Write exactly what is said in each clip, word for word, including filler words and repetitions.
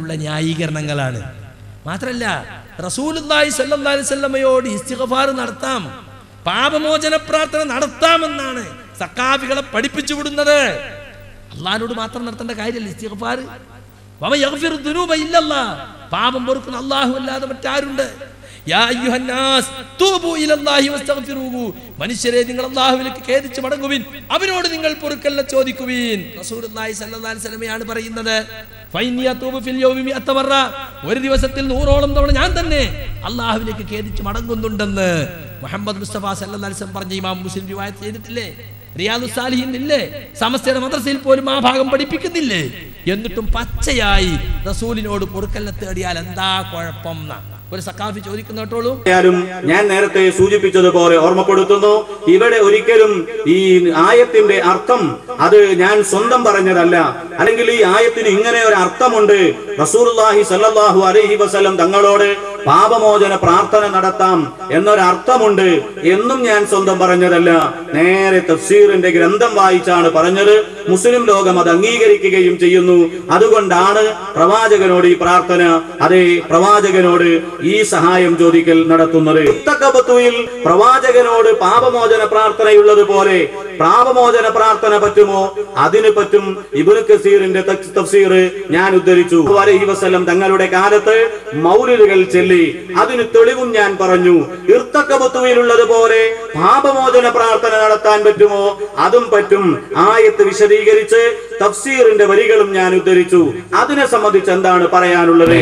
രൂപത്തിലുള്ള ന്യായീകരണങ്ങളാണ്. മാത്രല്ല റസൂലുള്ളാഹി സ്വല്ലല്ലാഹു അലൈഹി വസല്ലമയോട് ഇസ്തിഗ്ഫാർ നടത്താം, പാപമോചന പ്രാർത്ഥന നടത്താമെന്നാണ് സഖാഫികളെ പഠിപ്പിച്ചു വിടുന്നത്. അള്ളാഹിനോട് മാത്രം നടത്തേണ്ട കാര്യമല്ല ഇസ്തിഗ്ഫാർ. വമൻ യഗ്ഫിറു ദുനൂബ ഇല്ലല്ലാഹ്, പാപം പൊറുക്കുന്ന അല്ലാഹു അല്ലാതെ മറ്റാരുണ്ട്? യാ അയ്യുഹന്നാസ് തൂബു ഇലല്ലാഹി വസ്തഗ്ഫിറൂഹു, മനുഷ്യരെ നിങ്ങൾ അല്ലാഹുവിലേക്ക് ഖേദിച്ചു മടങ്ങുവിൻ, അവനോട് നിങ്ങൾ പൊറുക്കൽ ചോദിക്കുവിൻ. റസൂലുള്ളാഹി സ്വല്ലല്ലാഹു അലൈഹി വസല്ലമയാണ് പറയുന്നത്. ഫൈനി അതൂബു ഫിൽ യൗമി മിഅത മറ, ഒരു ദിവസത്തിൽ നൂറോളം തവണ ഞാൻ തന്നെ അല്ലാഹുവിലേക്ക് ഖേദിച്ചു മടങ്ങുന്നുണ്ടെന്ന് മുഹമ്മദ് മുസ്തഫ സല്ലല്ലാഹു അലൈഹി വസല്ലം പറഞ്ഞ ഇമാം മുസ്ലിം റിവായത്ത് ചെയ്തിട്ടില്ലേ? റിയാദുസ് സാലിഹീൻ ഇല്ലേ? സമസ്തയുടെ മദ്രസയിൽ പോലും ആ ഭാഗം പഠിപ്പിക്കുന്നില്ലേ? എന്നിട്ടും പച്ചയായി റസൂലിനോട് പൊറുക്കലിനെ തേടിയാൽ എന്താ കുഴപ്പം? ഒരു സഖാഫി ചോദിക്കുന്ന കേട്ടോളൂ. ഞാൻ നേരത്തെ സൂചിപ്പിച്ചതുപോലെ ഓർമ്മപ്പെടുത്തുന്നു, ഇവിടെ ഒരിക്കലും ഈ ആയത്തിന്റെ അർത്ഥം അത് ഞാൻ സ്വന്തം പറഞ്ഞതല്ല, അല്ലെങ്കിൽ ഈ ആയത്തിന് ഇങ്ങനെ ഒരു അർത്ഥമുണ്ട്, റസൂലുള്ളാഹി സ്വല്ലല്ലാഹു അലൈഹി വസല്ലം തങ്ങളോട് പാപമോചന പ്രാർത്ഥന നടത്താം എന്നൊരർത്ഥമുണ്ട് എന്നും ഞാൻ സ്വന്തം പറഞ്ഞതല്ല. നേരെ തഫ്സീറിന്റെ ഗ്രന്ഥം വായിച്ചാണ് പറഞ്ഞത്. മുസ്ലിം ലോകം അത് അംഗീകരിക്കുകയും ചെയ്യുന്നു. അതുകൊണ്ടാണ് പ്രവാചകനോട് ഈ പ്രാർത്ഥന, അതേ പ്രവാചകനോട് ഈ സഹായം ചോദിക്കൽ നടത്തുന്നത്. മുത്തഖബത്തുയിൽ പ്രവാചകനോട് പാപമോചന പ്രാർത്ഥനയുള്ളത് പോലെ പാപമോചന പ്രാർത്ഥന പറ്റുമോ? അതിന് പറ്റും. ഇബ്നു കസീറിന്റെ തഫ്സീർ ഞാൻ ഉദ്ധരിച്ചു. അലൈഹി വസല്ലം തങ്ങളുടെ കാലത്ത് മൗലിദുകൾ ചൊല്ലി, അതിന് തെളിവും ഞാൻ പറഞ്ഞു. ഇർത്തഖബത്തുയിലുള്ളത് പോലെ പാപമോചന പ്രാർത്ഥന നടത്താൻ പറ്റുമോ? അതും പറ്റും. ആയത്ത് വിശദീകരിച്ച് തഫ്സീറിന്റെ വരികളും ഞാൻ ഉദ്ധരിച്ചു. അതിനെ സംബന്ധിച്ച് എന്താണ് പറയാനുള്ളത്?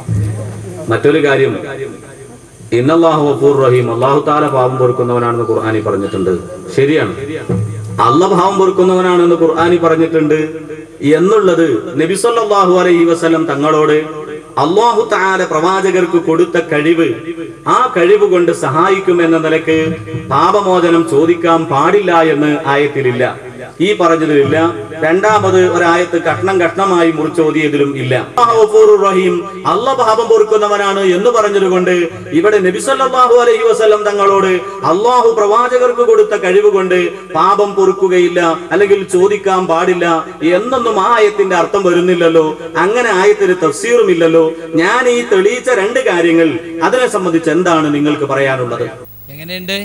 മറ്റൊരു കാര്യം, ഇന്നല്ലാഹു ഗഫൂറുർ റഹീം, അല്ലാഹു തആല പാപം പൊറുക്കുന്നവനാണെന്ന് ഖുർആനിൽ പറഞ്ഞിട്ടുണ്ട്. ശരിയാണ്, അല്ലാഹു പാപം പൊറുക്കുന്നവനാണെന്ന് ഖുർആനിൽ പറഞ്ഞിട്ടുണ്ട് എന്നുള്ളത് നബി സല്ലല്ലാഹു അലൈഹി വസല്ലം തങ്ങളോട് അല്ലാഹു തആല പ്രവാചകർക്ക് കൊടുത്ത കഴിവ്, ആ കഴിവ് കൊണ്ട് സഹായിക്കുമെന്ന നിലക്ക് പാപമോചനം ചോദിക്കാൻ പാടില്ല എന്ന് ആയത്തിലില്ല, ഈ പറഞ്ഞതിലില്ല. രണ്ടാമത് ഒരായത്ത് കഷ്ണം കഷ്ണമായി മുറിച്ചോതിയതിലും ഇല്ല. റഹീം, അല്ലാഹു പാപം പൊറുക്കുന്നവനാണ് എന്ന് പറഞ്ഞതുകൊണ്ട് ഇവിടെ നബി സല്ലല്ലാഹു അലൈഹി വസല്ലം തങ്ങളോട് അല്ലാഹു പ്രവാചകർക്ക് കൊടുത്ത കഴിവ് കൊണ്ട് പാപം പൊറുക്കുകയില്ല അല്ലെങ്കിൽ ചോദിക്കാൻ പാടില്ല എന്നൊന്നും ആ ആയത്തിന്റെ അർത്ഥം വരുന്നില്ലല്ലോ. അങ്ങനെ ആയത്തിന് തഫ്സീറും ഇല്ലല്ലോ. ഞാൻ ഈ തെളിയിച്ച രണ്ട് കാര്യങ്ങൾ, അതിനെ സംബന്ധിച്ച് എന്താണ് നിങ്ങൾക്ക് പറയാനുള്ളത്? എങ്ങനെയുണ്ട്?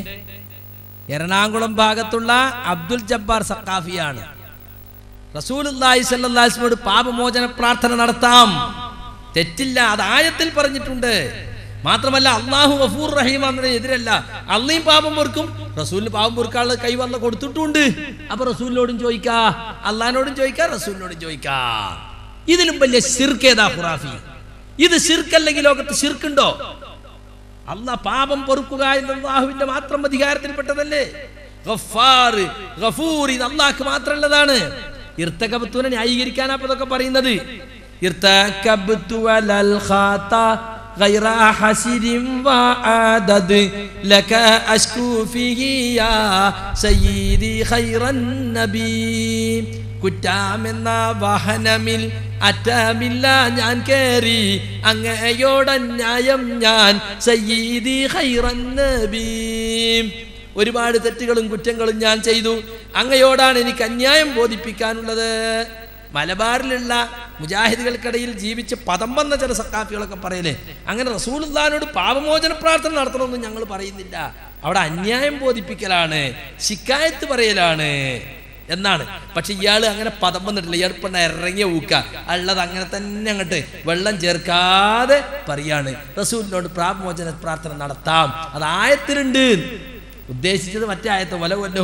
എറണാകുളം ഭാഗത്തുള്ള അബ്ദുൽ ജബ്ബാർ സഖാഫിയാണ്. റസൂലുള്ളാഹി സ്വല്ലല്ലാഹു അലൈഹി വസല്ലം പാപമോചന പ്രാർത്ഥന നടത്താം, തെറ്റില്ല, അത് ആയത്തിൽ പറഞ്ഞിട്ടുണ്ട്. മാത്രമല്ല അല്ലാഹു ഗഫൂർ റഹീം എന്നതിന് എതിരല്ല. അള്ളയും പാപം പൊറുക്കും, റസൂലിന് പാപം പൊറുക്കാനുള്ള കൈവന്ന കൊടുത്തിട്ടുണ്ട്. അപ്പൊ റസൂലിനോടും ചോദിക്കാ, അള്ളാഹിനോടും ചോദിക്കാ, റസൂലിനോടും ചോദിക്കാ. ഇതിലും വലിയ ശിർക്ക് ഏതാ ഖുറാഫി? ഇത് ശിർക്കല്ലെങ്കിൽ ലോകത്ത് ശിർക്കുണ്ടോ? അല്ലാഹ് പാപം പൊറുക്കുക എന്ന അല്ലാഹുവിന്റെ മാത്രം അധികാരത്തിൽപ്പെട്ടതല്ലേ? ഗഫാർ, ഗഫൂർ ഇത് അല്ലാഹ്ക്ക് മാത്രമുള്ളതാണ്. ഇർതകബത്തുനെ ന്യായീകരിക്കാനാ അതൊക്കെ പറയുന്നത്. ഇർതകബത്തു അലൽ ഖാതാ ഗൈറ ഹസിരിൻ വഅദദ് ലക അശ്കു ഫീഹി യാ സയ്യിദി ഖൈറൻ നബി. കുറ്റാമെന്ന വാഹനമിൽ അറ്റമില്ല ഞാൻ കേറി, അങ്ങയോടന്യായം ഞാൻ സയ്യിദി ഖൈറൻ നബി. ഒരുപാട് തെറ്റുകളും കുറ്റങ്ങളും ഞാൻ ചെയ്തു, അങ്ങയോടാണ് എനിക്ക് അന്യായം ബോധിപ്പിക്കാനുള്ളത്. മലബാറിലുള്ള മുജാഹിദുകൾക്കിടയിൽ ജീവിച്ച് പദം വന്ന ചില സഖാഫികളൊക്കെ പറയലേ, അങ്ങനെ റസൂലുള്ളാഹിനോട് പാപമോചന പ്രാർത്ഥന നടത്തണമെന്ന് ഞങ്ങൾ പറയുന്നില്ല, അവിടെ അന്യായം ബോധിപ്പിക്കലാണ്, ശിക്കായത്ത് പറയലാണ് എന്നാണ്. പക്ഷെ ഇയാള് അങ്ങനെ പദം വന്നിട്ടില്ല. ഇയാൾ പെണ്ണ ഇറങ്ങിയ ഊക്ക ഉള്ളത് അങ്ങനെ തന്നെ അങ്ങോട്ട് വെള്ളം ചേർക്കാതെ പറയാണ് റസൂലിനോട് പാപമോചന പ്രാർത്ഥന നടത്താം, അത് ആയത്തിലുണ്ട്. ഉദ്ദേശിച്ചത് മറ്റേ ആയത്ത്,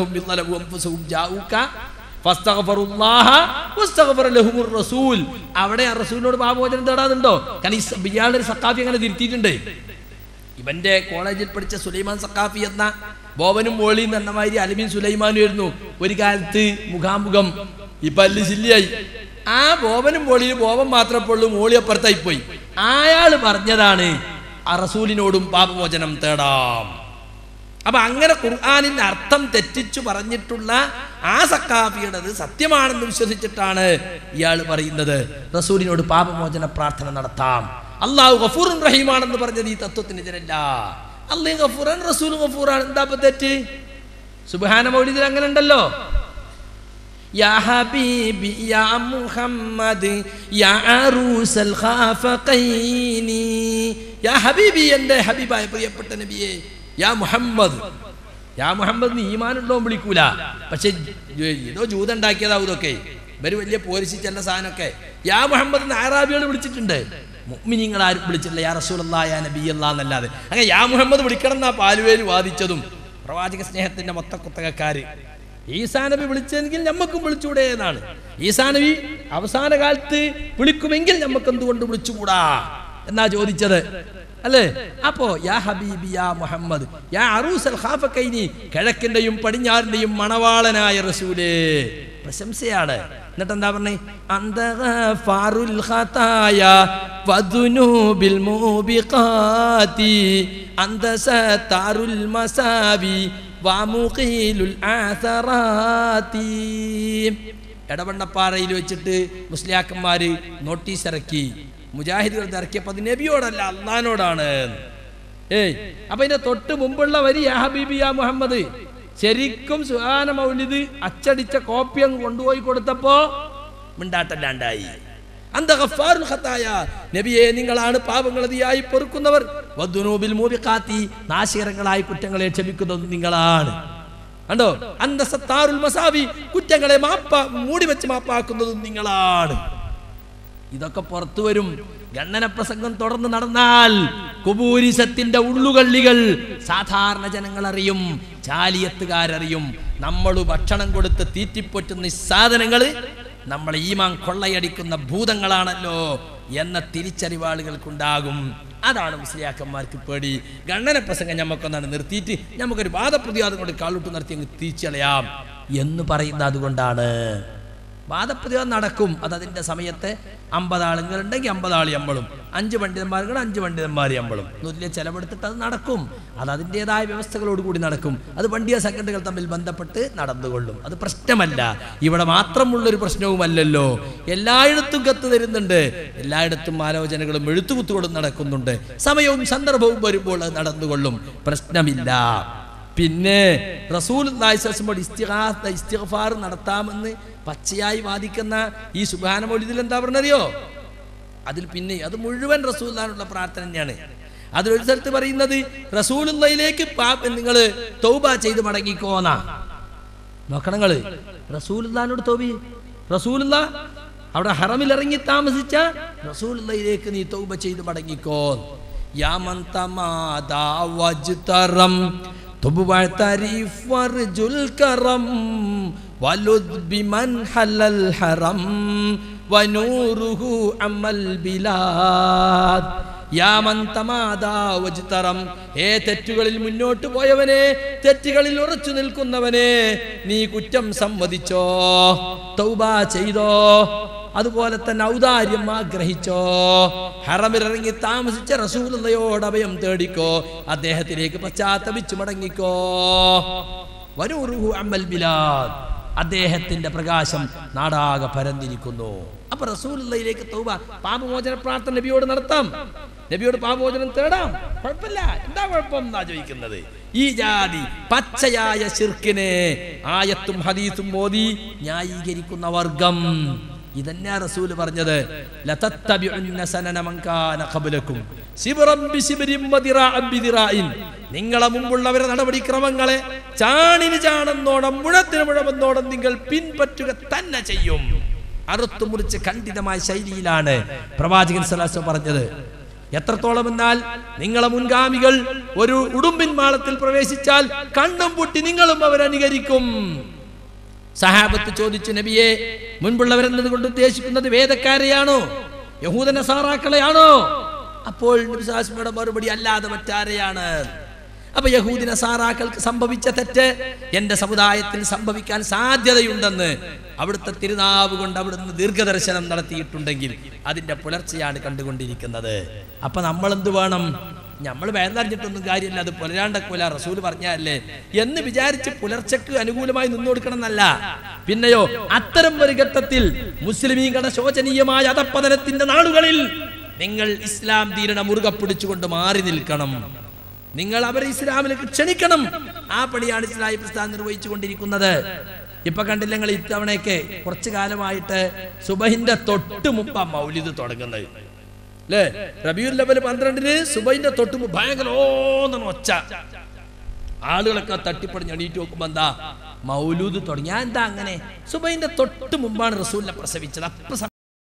അവിടെ ആ റസൂലിനോട് പാപമോചനം തേടാനുണ്ടോ? കാരണം ഇയാളൊരു സഖാഫി അങ്ങനെ തിരുത്തിയിട്ടുണ്ട്. ഇവന്റെ കോളേജിൽ പഠിച്ച സുലൈമാൻ സഖാഫി എന്ന ബോബനും മോളിയും എന്ന മാതിരി അലമീൻ സുലൈമാനും ആയിരുന്നു ഒരു കാലത്ത് മുഖാമുഖം. ഇപ്പൊ അല്ലി ശില്ലിയായി. ആ ബോബനും മോളിയും ബോബൻ മാത്രമേ ഉള്ളൂ, മോളി അപ്പുറത്തായി പോയി. അയാൾ പറഞ്ഞതാണ് ആ റസൂലിനോടും പാപമോചനം തേടാം. അപ്പൊ അങ്ങനെ ഖുർആനിന്റെ അർത്ഥം തെറ്റിച്ചു പറഞ്ഞിട്ടുള്ള ആ സഖാഫിയുടേത് സത്യമാണെന്ന് വിശ്വസിച്ചിട്ടാണ് ഇയാൾ പറയുന്നത് റസൂലിനോട് പാപമോചന പ്രാർത്ഥന നടത്താം. അല്ലാഹു ഗഫൂറുൻ റഹീമാണെന്ന് പറഞ്ഞത് ഈ തത്വത്തിന് എതിരല്ല. അല്ലാഹു ഗഫൂറാൻ, റസൂൽ ഗഫൂറാൻ, എന്താ തെറ്റ്? സുബ്ഹാന മൗലിദിൽ അങ്ങനെ ഉണ്ടല്ലോ. യാ ഹബീബി യാ മുഹമ്മദ് യാ അറൂസൽ ഖാഫഖൈനി. യാ ഹബീബി, എൻ്റെ ഹബീബായ പ്രിയപ്പെട്ട നബിയെ. യാ മുഹമ്മദ്, യാ മുഹമ്മദ് ഈമാനുള്ളോ വിളിക്കൂല, പക്ഷെ ഏതോ ജൂത ഉണ്ടാക്കിയതാവും ഇതൊക്കെ. ഇവര് വലിയ പോരിച്ചിട്ടുള്ള സാധനമൊക്കെ യാ മുഹമ്മദ് എന്ന് അറാബികൾ വിളിച്ചിട്ടുണ്ട്. മുഅ്മിനീങ്ങൾ ആരും വിളിച്ചിട്ടില്ല യാ റസൂലുള്ളാഹി യാ നബിയല്ലാഹ് എന്നല്ലാതെ. അങ്ങനെ യാ മുഹമ്മദ് വിളിക്കണം എന്നാ പാലുവേല് വാദിച്ചതും പ്രവാചക സ്നേഹത്തിന്റെ മൊത്ത കുത്തകക്കാര്. ഈസാ നബി വിളിച്ചെങ്കിൽ നമ്മക്കും വിളിച്ചൂടെ എന്നാണ്. ഈസാ നബി അവസാന കാലത്ത് വിളിക്കുമെങ്കിൽ നമുക്ക് എന്തുകൊണ്ട് വിളിച്ചുകൂടാ എന്നാ ചോദിച്ചത് അല്ലേ? അപ്പോ യാ ഹബീബി യാ മുഹമ്മദ് യാ അറൂസൽ ഖാഫഖൈനി, കിഴക്കിന്റെയും പടിഞ്ഞാറിന്റെയും മണവാളനായ റസൂലേ, പ്രശംസയാണ്. എന്നിട്ട് എന്താ പറഞ്ഞേ? അന്ത ഗഫാറുൽ ഖതായ വദുനൂബിൽ മൂബിഖാതി അന്ത സതാറുൽ മസാബി വമുഖീലുൽ ആസറാതി. എടവണ്ണപ്പാറയിൽ വെച്ചിട്ട് മുസ്ലിയാക്കന്മാര് നോട്ടീസ് ഇറക്കി. മുജാഹിദുകൾ ഇറക്കിയപ്പോൾ അത് നബിയോടല്ല അള്ളാഹിനോടാണ്. ഏയ് അപ്പൊ ഇതിന്റെ തൊട്ട് മുമ്പുള്ള വരി യാ ഹബീബി യാ മുഹമ്മദ് ശരിക്കും സുബ്ഹാന മൗലിദ് അച്ചടിച്ച കോപ്പി അങ്ങ് കൊണ്ടുപോയി കൊടുത്തപ്പോ മിണ്ടാട്ടല്ലാണ്ടായി. അന്ത ഗഫാറുൽ ഖതായ, നബിയെ നിങ്ങളാണ് പാപങ്ങൾ അതിയായി പൊറുക്കുന്നവർ. വദുനൂബിൽ മൂബിഖാതി, നാശകരങ്ങളായ കുറ്റങ്ങളെ ക്ഷമിക്കുന്നത് നിങ്ങളാണ്. കണ്ടോ? അന്ത സത്താറുൽ മസാവി, കുറ്റങ്ങളെ മാപ്പ മൂടി വെച്ച് മാപ്പാക്കുന്നതും നിങ്ങളാണ്. ഇതൊക്കെ പുറത്തു വരും. ഗണ്ണന പ്രസംഗം തുടർന്ന് നടന്നാൽ കുബൂരിസത്തിന്റെ ഉള്ളുകള്ളികൾ സാധാരണ ജനങ്ങൾ അറിയും, ചാലിയത്തുകാരറിയും. നമ്മൾ ഭക്ഷണം കൊടുത്ത് തീറ്റിപ്പൊറ്റുന്ന ഈ സാധനങ്ങള് നമ്മളെ ഈമാൻ കൊള്ളയടിക്കുന്ന ഭൂതങ്ങളാണല്ലോ എന്ന തിരിച്ചറിവാളുകൾക്കുണ്ടാകും. അതാണ് മുസ്ലിയാക്കന്മാർക്ക് പേടി. ഗണ്ണന പ്രസംഗം നമുക്കൊന്നാണ് നിർത്തിയിട്ട് നമുക്കൊരു വാദപ്രതിവാദം കൊണ്ട് കാളൂട്ട് നിർത്തി അങ്ങ് തിരിച്ചളയാം എന്ന് പറയുന്നത് അതുകൊണ്ടാണ്. വാദപ്രതിവാദം നടക്കും, അത് അതിൻ്റെ സമയത്ത് അമ്പത് ആളുകളുണ്ടെങ്കിൽ അമ്പത് ആൾ നമ്മളും, അഞ്ച് പണ്ഡിതന്മാർക്ക് അഞ്ച് പണ്ഡിതന്മാർ നമ്മളും വലിയ ചെലവെടുത്തിട്ട് അത് നടക്കും. അത് അതിൻ്റെതായ വ്യവസ്ഥകളോടുകൂടി നടക്കും. അത് പണ്ഡിത സംഘടനകൾ തമ്മിൽ ബന്ധപ്പെട്ട് നടന്നുകൊള്ളും. അത് പ്രശ്നമല്ല. ഇവിടെ മാത്രമുള്ളൊരു പ്രശ്നവുമല്ലല്ലോ. എല്ലായിടത്തും കത്ത് തരുന്നുണ്ട്, എല്ലായിടത്തും ആലോചനകളും എഴുത്തുകുത്തുകളും നടക്കുന്നുണ്ട്. സമയവും സന്ദർഭവും വരുമ്പോൾ അത് നടന്നുകൊള്ളും, പ്രശ്നമില്ല. പിന്നെ റസൂലുള്ളാഹി സ്വല്ലല്ലാഹു അലൈഹി വസല്ലം ഇസ്തിഗ്ഫാർ നടത്താമെന്ന് പച്ചയായി വാദിക്കുന്ന ഈ സുബ്ഹാന മൗലിദിൽ എന്താ പറഞ്ഞറിയോ? അതിൽ പിന്നെ അത് മുഴുവൻ റസൂലുള്ളാഹിനുള്ള പ്രാർത്ഥന തന്നെയാണ്. അതിലൊരു സ്ഥലത്ത് പറയുന്നത് റസൂലുള്ളാഹിലേക്ക് നിങ്ങൾ തൗബ ചെയ്ത് മടങ്ങിക്കോന്നാ. നോക്കണങ്ങള്, റസൂലുള്ളാഹിനോട് തൗബ, റസൂലുള്ളാഹ് അവിടെ ഹറമിൽ ഇറങ്ങി താമസിച്ച റസൂലുള്ളാഹിലേക്ക് നീ തൗബ ചെയ്ത് മടങ്ങിക്കോ. യാ മൻ തമാദാ വജ്തറം തുബ്വതരിഫ് വർജുൽ കറം വലുദ് ബിമൻ ഹലൽ ഹറം വനൂറുഹു അമൽ ബിലാദ്. യാ മൻ തമാദാ വജ്തറം, ഏ തെറ്റുകളിൽ മുന്നോട്ട് പോയവനെ, തെറ്റുകളിൽ ഉറച്ചു നിൽക്കുന്നവനെ, നീ കുറ്റം സമ്മതിച്ചോ, തൗബ ചെയ്തോ, അതുപോലെ തന്നെ ഔദാര്യം ആഗ്രഹിച്ചോ, ഹറമിലിറങ്ങി താമസിച്ച റസൂലുള്ളാഹിയോട് അഭയം തേടിക്കോ, അദ്ദേഹത്തിലേക്ക് പശ്ചാത്തപിച്ചു മടങ്ങിക്കോ. വനൂറുഹു അമൽ ബിലാദ്, അദ്ദേഹത്തിന്റെ പ്രകാശം നാടാകെ പരന്നിരിക്കുന്നു. അപ്പൊ റസൂലുള്ളാഹിയിലേക്ക് തൗബ, പാപമോചന പ്രാർത്ഥന നബിയോട് നടത്താം, നബിയോട് പാപമോചനം തേടാം, കുഴപ്പമില്ല. എന്താ കുഴപ്പം എന്നാ ചോദിക്കുന്നത്. ഈ ജാതി പച്ചയായ ശിർക്കിനെ ആയത്തും ഹദീസും മോദി ന്യായീകരിക്കുന്ന വർഗം ഇതന്നെ റസൂൽ പറഞ്ഞത്. ലതത്തബിഉന്ന സനന മൻ കാന ഖബ്ലകും ശിബ്റൻ ബിശിബ്രിൻ വദിറാഅൻ ബിദിറാഇൻ, നിങ്ങളെ മുമ്പുള്ളവരുടെ നടപടിക്രമങ്ങളെ ചാണിന് ചാണെന്നോണം മുഴത്തിന് മുഴമെന്നോണം നിങ്ങൾ പിൻപറ്റുക തന്നെ ചെയ്യും. അറുത്തു മുറിച്ച് ഖണ്ഡിതമായ ശൈലിയിലാണ് പ്രവാചകൻ സല്ലല്ലാഹു അലൈഹി വസല്ലം പറഞ്ഞത്. എത്രത്തോളം എന്നാൽ നിങ്ങളെ മുൻഗാമികൾ ഒരു ഉടുമ്പിൻ മാളത്തിൽ പ്രവേശിച്ചാൽ കണ്ണും പൊട്ടി നിങ്ങളും അവരനുകരിക്കും. സഹാബത്ത് ചോദിച്ചു, നബിയെ, മുൻപുള്ളവരെന്നത് കൊണ്ട് ഉദ്ദേശിക്കുന്നത് വേദക്കാരെയാണോ, യഹൂദ നസാറാക്കളെയാണോ? അപ്പോൾ നബി സല്ലല്ലാഹു അലൈഹി വസല്ലം മറുപടി, അല്ലാതെ മറ്റാരെയാണ്? അപ്പൊ യഹൂദി നസാറാക്കൾക്ക് സംഭവിച്ച തെറ്റ് എന്റെ സമുദായത്തിൽ സംഭവിക്കാൻ സാധ്യതയുണ്ടെന്ന് അവിടുത്തെ തിരുനാവ് കൊണ്ട് അവിടുന്ന് ദീർഘദർശനം നടത്തിയിട്ടുണ്ടെങ്കിൽ അതിന്റെ പുലർച്ചെയാണ് കണ്ടുകൊണ്ടിരിക്കുന്നത്. അപ്പൊ നമ്മൾ എന്ത് വേണം? നമ്മൾ വേദനറിഞ്ഞിട്ടൊന്നും കാര്യമില്ല, അത് പുലരാണ്ടക്കൂല, റസൂൽ പറഞ്ഞല്ലേ എന്ന് വിചാരിച്ച് പുലർച്ചക്ക് അനുകൂലമായി നിന്നുകൊടുക്കണം എന്നല്ല. പിന്നെയോ അത്തരം ഒരു ഘട്ടത്തിൽ മുസ്ലിമീങ്ങളുടെ ശോചനീയമായ അധപ്പതനത്തിന്റെ നാളുകളിൽ നിങ്ങൾ ഇസ്ലാം ദീനിനെ മുറുകെ പിടിച്ചുകൊണ്ട് മാറി നിൽക്കണം. നിങ്ങൾ അവരെ ഇസ്ലാമിലേക്ക് ക്ഷണിക്കണം. ആ പണിയാണ് ഇസ്ലാഹി പ്രസ്ഥാനം നിർവഹിച്ചു കൊണ്ടിരിക്കുന്നത്. ഇപ്പൊ കണ്ടില്ല നിങ്ങൾ ഇത്തവണയൊക്കെ കുറച്ചു കാലമായിട്ട് സുബഹിന്റെ തൊട്ട് മുമ്പാ മൗലിദ് തുടങ്ങുന്നത് അല്ലേ? റബീഉൽ അവ്വൽ പന്ത്രണ്ടിന് സുബഹിന്റെ തൊട്ട് മുമ്പ് ഭയങ്കര ഓന്ന ഒച്ച, ആളുകളൊക്കെ തട്ടിപ്പടിഞ്ഞ് എണീറ്റ് നോക്കുമ്പോ എന്താ മൗലൂദ് തുടങ്ങി. എന്താ അങ്ങനെ? സുബഹിന്റെ തൊട്ട് മുമ്പാണ് റസൂലിനെ പ്രസവിച്ചത്. അപ്പൊ